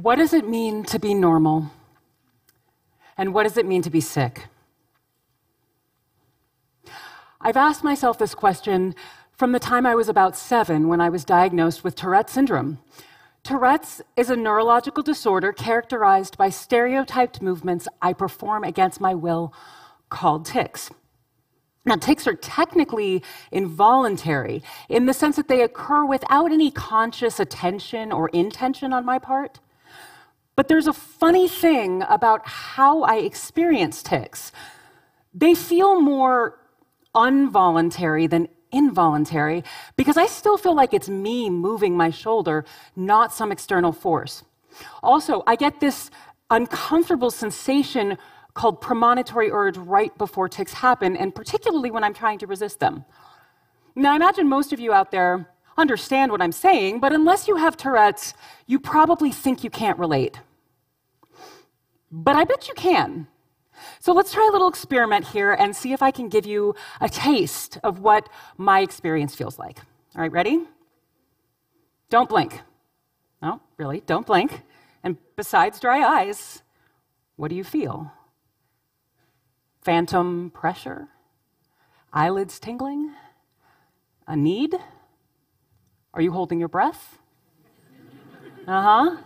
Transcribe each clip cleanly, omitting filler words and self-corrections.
What does it mean to be normal? And what does it mean to be sick? I've asked myself this question from the time I was about 7 when I was diagnosed with Tourette syndrome. Tourette's is a neurological disorder characterized by stereotyped movements I perform against my will called tics. Now, tics are technically involuntary in the sense that they occur without any conscious attention or intention on my part. But there's a funny thing about how I experience tics. They feel more involuntary than involuntary because I still feel like it's me moving my shoulder, not some external force. Also, I get this uncomfortable sensation called premonitory urge right before tics happen, and particularly when I'm trying to resist them. Now, I imagine most of you out there understand what I'm saying, but unless you have Tourette's, you probably think you can't relate. But I bet you can. So let's try a little experiment here and see if I can give you a taste of what my experience feels like. All right, ready? Don't blink. No, really, don't blink. And besides dry eyes, what do you feel? Phantom pressure? Eyelids tingling? A need? Are you holding your breath? Uh-huh.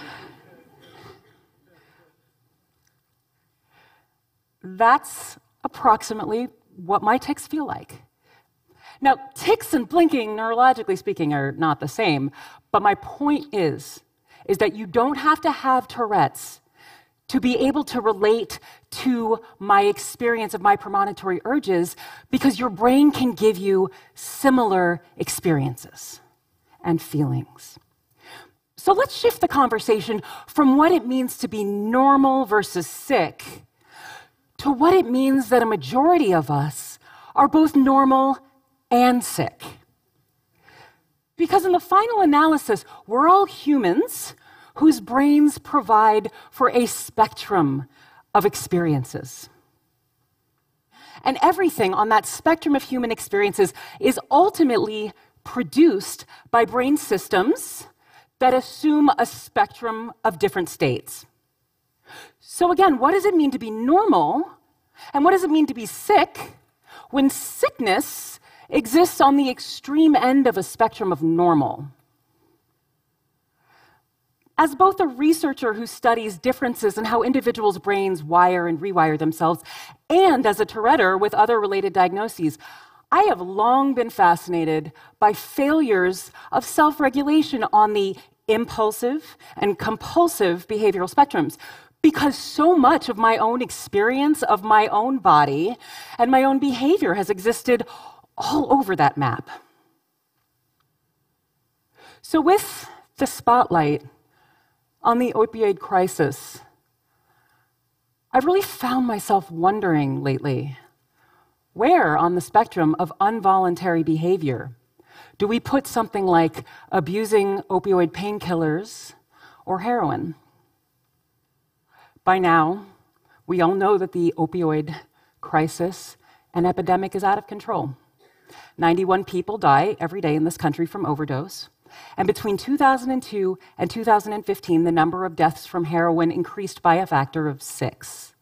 That's approximately what my tics feel like. Now, tics and blinking, neurologically speaking, are not the same, but my point is that you don't have to have Tourette's to be able to relate to my experience of my premonitory urges, because your brain can give you similar experiences and feelings. So let's shift the conversation from what it means to be normal versus sick to what it means that a majority of us are both normal and sick. Because in the final analysis, we're all humans whose brains provide for a spectrum of experiences. And everything on that spectrum of human experiences is ultimately produced by brain systems that assume a spectrum of different states. So again, what does it mean to be normal? And what does it mean to be sick when sickness exists on the extreme end of a spectrum of normal? As both a researcher who studies differences in how individuals' brains wire and rewire themselves, and as a Touretteer with other related diagnoses, I have long been fascinated by failures of self-regulation on the impulsive and compulsive behavioral spectrums, because so much of my own experience of my own body and my own behavior has existed all over that map. So with the spotlight on the opioid crisis, I've really found myself wondering lately, where on the spectrum of involuntary behavior do we put something like abusing opioid painkillers or heroin? By now, we all know that the opioid crisis and epidemic is out of control. 91 people die every day in this country from overdose. And between 2002 and 2015, the number of deaths from heroin increased by a factor of 6.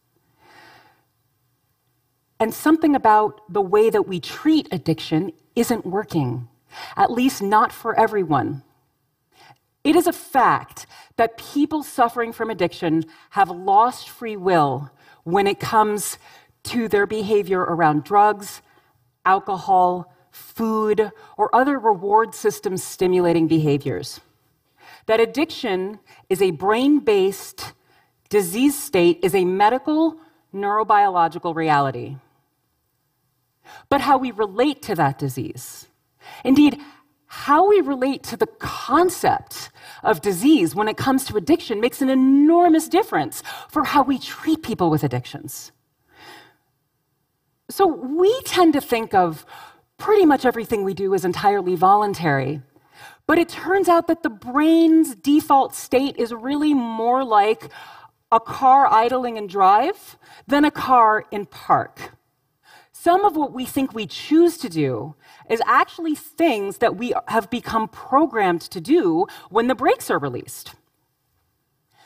And something about the way that we treat addiction isn't working, at least not for everyone. It is a fact that people suffering from addiction have lost free will when it comes to their behavior around drugs, alcohol, food, or other reward system stimulating behaviors. That addiction is a brain-based disease state is a medical, neurobiological reality. But how we relate to that disease, indeed, how we relate to the concept of disease when it comes to addiction makes an enormous difference for how we treat people with addictions. So we tend to think of pretty much everything we do as entirely voluntary, but it turns out that the brain's default state is really more like a car idling in drive than a car in park. Some of what we think we choose to do is actually things that we have become programmed to do when the brakes are released.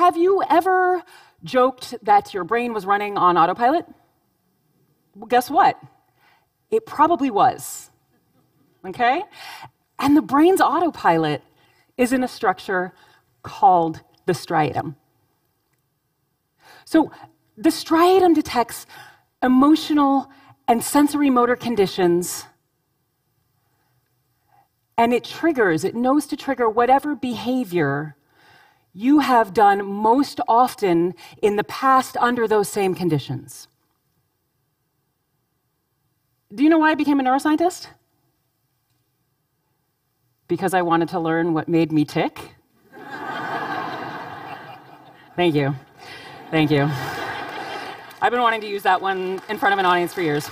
have you ever joked that your brain was running on autopilot? Well, guess what? It probably was, okay? And the brain's autopilot is in a structure called the striatum. So the striatum detects emotional and sensory motor conditions, and it knows to trigger whatever behavior you have done most often in the past under those same conditions. Do you know why I became a neuroscientist? Because I wanted to learn what made me tick. Thank you. Thank you. I've been wanting to use that one in front of an audience for years.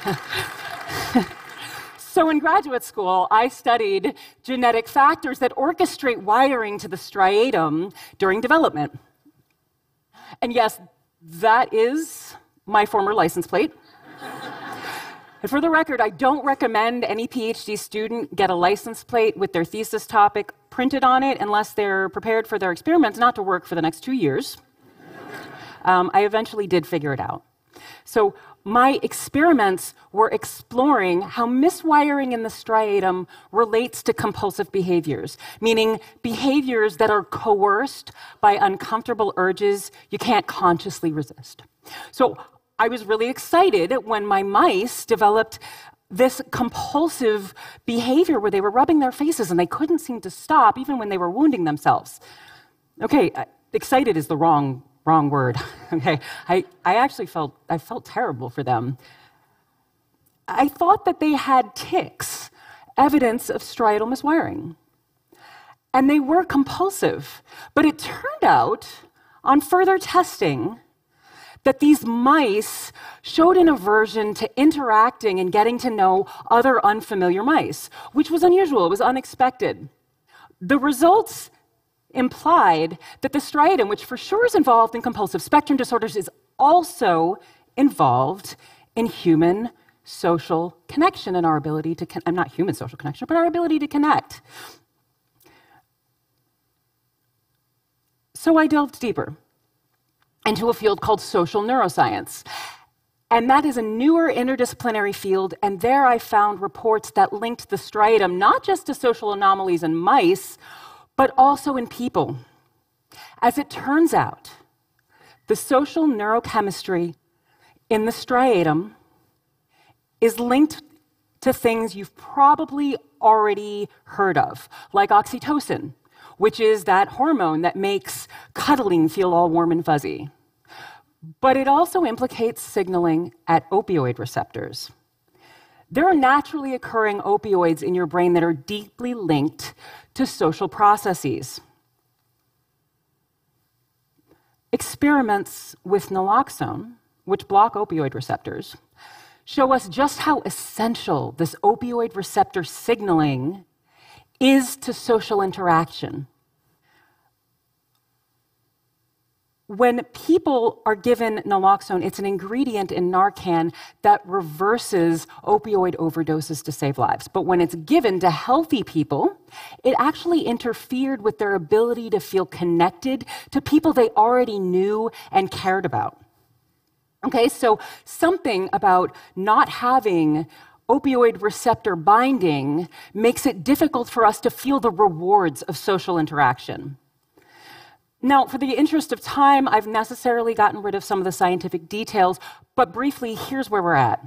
So in graduate school, I studied genetic factors that orchestrate wiring to the striatum during development. And yes, that is my former license plate. And for the record, I don't recommend any PhD student get a license plate with their thesis topic printed on it unless they're prepared for their experiments not to work for the next 2 years. I eventually did figure it out. So my experiments were exploring how miswiring in the striatum relates to compulsive behaviors, meaning behaviors that are coerced by uncomfortable urges you can't consciously resist. So I was really excited when my mice developed this compulsive behavior where they were rubbing their faces and they couldn't seem to stop even when they were wounding themselves. Okay, excited is the wrong word. Okay, I actually felt terrible for them. I thought that they had tics, evidence of striatal miswiring. And they were compulsive. But it turned out, on further testing, that these mice showed an aversion to interacting and getting to know other unfamiliar mice, which was unusual, it was unexpected. The results implied that the striatum, which for sure is involved in compulsive spectrum disorders, is also involved in human social connection and our ability to, not human social connection, but our ability to connect. So I delved deeper into a field called social neuroscience. And that is a newer interdisciplinary field, and there I found reports that linked the striatum not just to social anomalies in mice, but also in people. As it turns out, the social neurochemistry in the striatum is linked to things you've probably already heard of, like oxytocin, which is that hormone that makes cuddling feel all warm and fuzzy. But it also implicates signaling at opioid receptors. There are naturally occurring opioids in your brain that are deeply linked to social processes. Experiments with naloxone, which block opioid receptors, show us just how essential this opioid receptor signaling is to social interaction. When people are given naloxone, it's an ingredient in Narcan that reverses opioid overdoses to save lives. But when it's given to healthy people, it actually interfered with their ability to feel connected to people they already knew and cared about. Okay, so something about not having opioid receptor binding makes it difficult for us to feel the rewards of social interaction. Now, for the interest of time, I've necessarily gotten rid of some of the scientific details, but briefly, here's where we're at.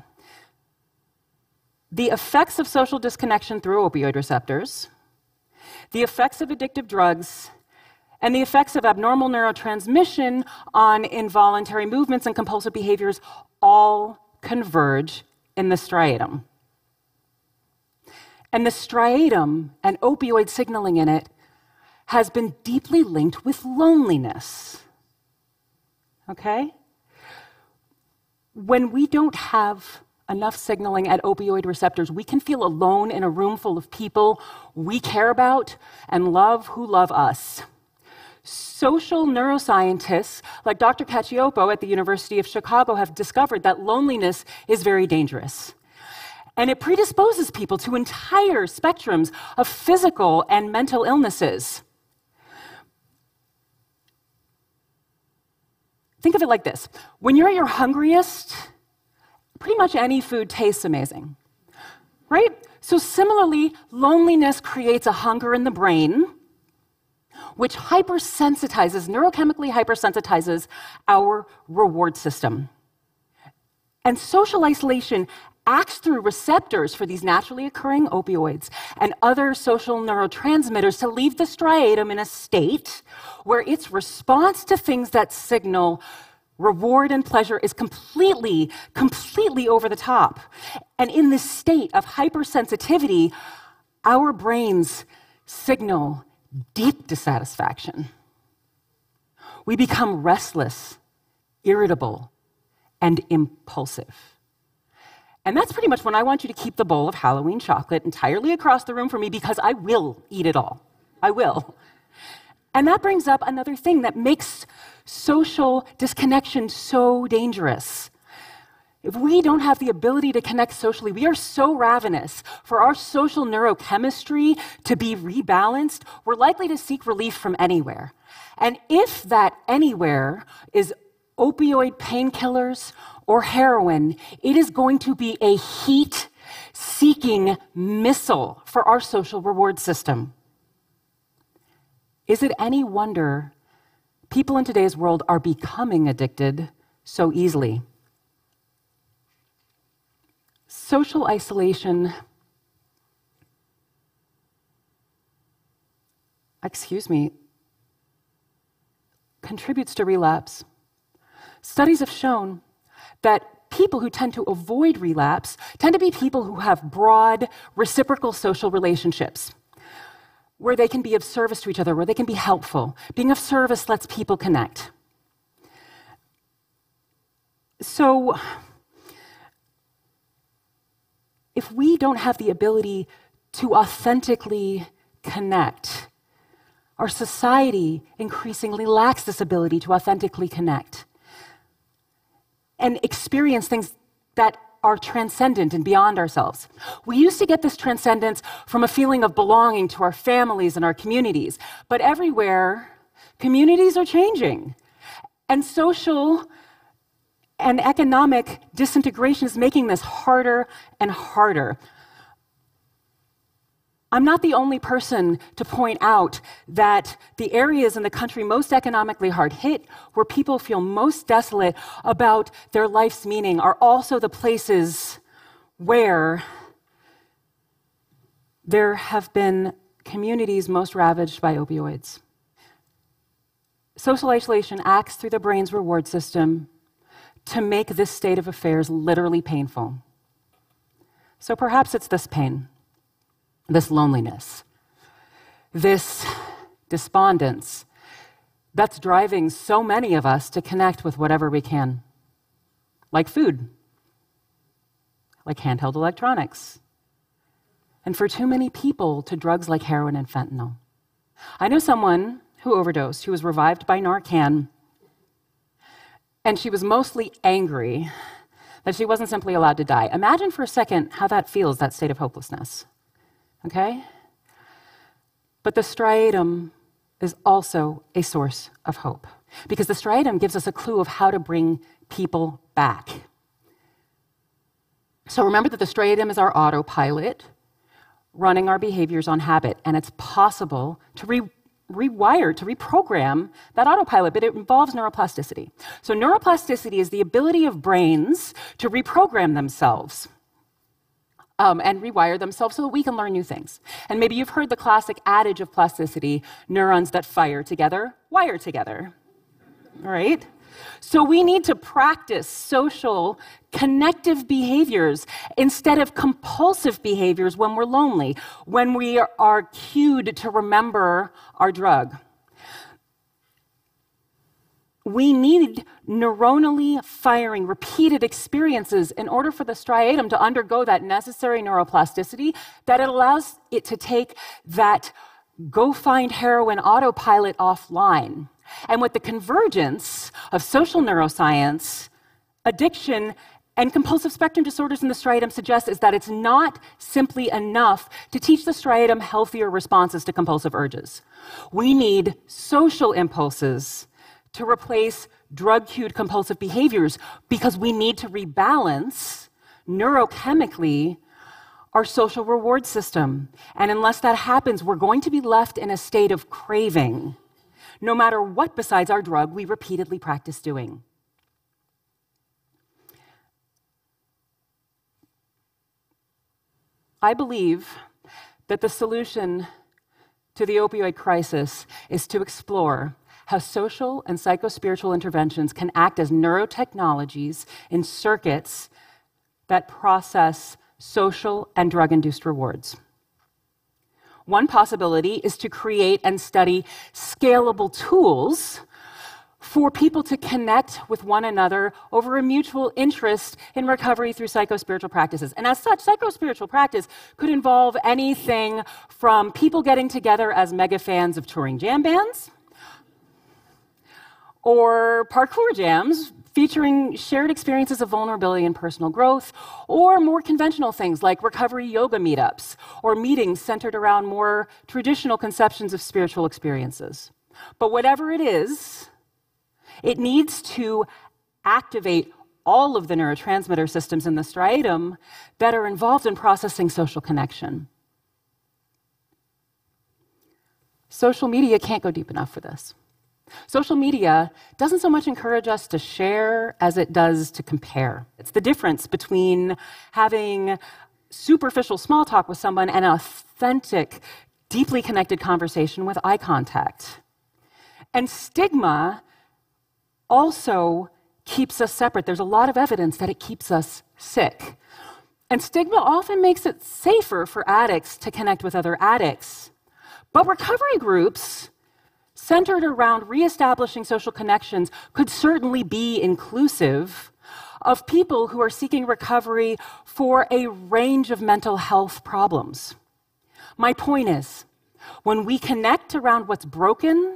The effects of social disconnection through opioid receptors, the effects of addictive drugs, and the effects of abnormal neurotransmission on involuntary movements and compulsive behaviors all converge in the striatum. And the striatum and opioid signaling in it has been deeply linked with loneliness. Okay? When we don't have enough signaling at opioid receptors, we can feel alone in a room full of people we care about and love who love us. Social neuroscientists like Dr. Cacioppo at the University of Chicago have discovered that loneliness is very dangerous. And it predisposes people to entire spectrums of physical and mental illnesses. Think of it like this. When you're at your hungriest, pretty much any food tastes amazing, right? So similarly, loneliness creates a hunger in the brain, which neurochemically hypersensitizes our reward system. And social isolation acts through receptors for these naturally occurring opioids and other social neurotransmitters to leave the striatum in a state where its response to things that signal reward and pleasure is completely over the top. And in this state of hypersensitivity, our brains signal deep dissatisfaction. We become restless, irritable, and impulsive. And that's pretty much when I want you to keep the bowl of Halloween chocolate entirely across the room from me, because I will eat it all. I will. And that brings up another thing that makes social disconnection so dangerous. If we don't have the ability to connect socially, we are so ravenous for our social neurochemistry to be rebalanced, we're likely to seek relief from anywhere. And if that anywhere is opioid painkillers or heroin, it is going to be a heat-seeking missile for our social reward system. Is it any wonder people in today's world are becoming addicted so easily? Social isolation, contributes to relapse. Studies have shown that people who tend to avoid relapse tend to be people who have broad, reciprocal social relationships, where they can be of service to each other, where they can be helpful. Being of service lets people connect. So, if we don't have the ability to authentically connect, our society increasingly lacks this ability to authentically connect and experience things that are transcendent and beyond ourselves. We used to get this transcendence from a feeling of belonging to our families and our communities, but everywhere, communities are changing. And social and economic disintegration is making this harder and harder. I'm not the only person to point out that the areas in the country most economically hard hit, where people feel most desolate about their life's meaning, are also the places where there have been communities most ravaged by opioids. Social isolation acts through the brain's reward system to make this state of affairs literally painful. So perhaps it's this pain, this loneliness, this despondence that's driving so many of us to connect with whatever we can, like food, like handheld electronics, and for too many people to drugs like heroin and fentanyl. I know someone who overdosed, who was revived by Narcan, and she was mostly angry that she wasn't simply allowed to die. Imagine for a second how that feels, that state of hopelessness. Okay? But the striatum is also a source of hope, because the striatum gives us a clue of how to bring people back. So remember that the striatum is our autopilot running our behaviors on habit, and it's possible to rewire, to reprogram that autopilot, but it involves neuroplasticity. So neuroplasticity is the ability of brains to reprogram themselves and rewire themselves so that we can learn new things. And maybe you've heard the classic adage of plasticity: neurons that fire together, wire together. All right? So we need to practice social, connective behaviors instead of compulsive behaviors when we're lonely, when we are cued to remember our drug. We need neuronally firing repeated experiences in order for the striatum to undergo that necessary neuroplasticity that it allows it to take that go find heroin autopilot offline. And with the convergence of social neuroscience, addiction, and compulsive spectrum disorders in the striatum suggests is that it's not simply enough to teach the striatum healthier responses to compulsive urges. We need social impulses to replace drug-cued compulsive behaviors because we need to rebalance neurochemically our social reward system. And unless that happens, we're going to be left in a state of craving, no matter what besides our drug we repeatedly practice doing. I believe that the solution to the opioid crisis is to explore how social and psychospiritual interventions can act as neurotechnologies in circuits that process social and drug-induced rewards. One possibility is to create and study scalable tools for people to connect with one another over a mutual interest in recovery through psychospiritual practices. And as such, psychospiritual practice could involve anything from people getting together as mega fans of touring jam bands, or parkour jams featuring shared experiences of vulnerability and personal growth, or more conventional things like recovery yoga meetups, or meetings centered around more traditional conceptions of spiritual experiences. But whatever it is, it needs to activate all of the neurotransmitter systems in the striatum that are involved in processing social connection. Social media can't go deep enough for this. Social media doesn't so much encourage us to share as it does to compare. It's the difference between having superficial small talk with someone and an authentic, deeply connected conversation with eye contact. And stigma also keeps us separate. There's a lot of evidence that it keeps us sick. And stigma often makes it safer for addicts to connect with other addicts. But recovery groups centered around reestablishing social connections could certainly be inclusive of people who are seeking recovery for a range of mental health problems. My point is, when we connect around what's broken,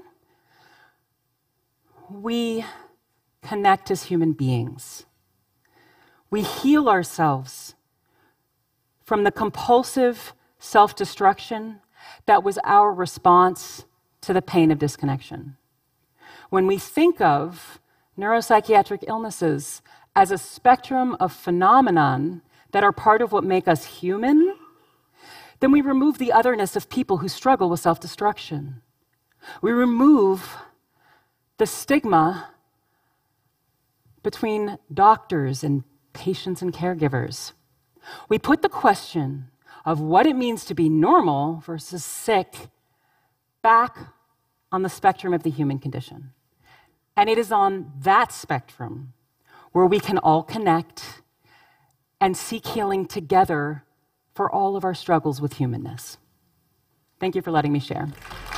we connect as human beings. We heal ourselves from the compulsive self-destruction that was our response to the pain of disconnection. When we think of neuropsychiatric illnesses as a spectrum of phenomenon that are part of what make us human, then we remove the otherness of people who struggle with self-destruction. We remove the stigma between doctors and patients and caregivers. We put the question of what it means to be normal versus sick back on the spectrum of the human condition. And it is on that spectrum where we can all connect and seek healing together for all of our struggles with humanness. Thank you for letting me share.